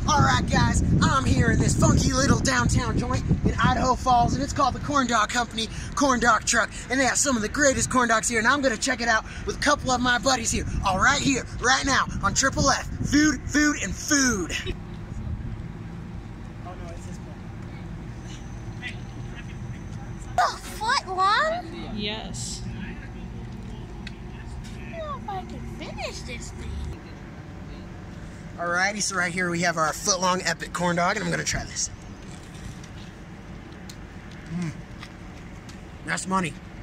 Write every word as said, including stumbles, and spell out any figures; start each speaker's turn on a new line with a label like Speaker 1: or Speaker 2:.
Speaker 1: Alright guys, I'm here in this funky little downtown joint in Idaho Falls, and it's called the Corndog Company Corndog Truck, and they have some of the greatest corn dogs here, and I'm gonna check it out with a couple of my buddies here, all right here, right now, on Triple F. Food, food, and food. Oh no, it's this one.
Speaker 2: A foot long?
Speaker 3: Yes.
Speaker 2: I don't know if I can finish this thing.
Speaker 1: Alrighty, so right here we have our foot-long epic corn dog, and I'm gonna try this. Mmm. That's money.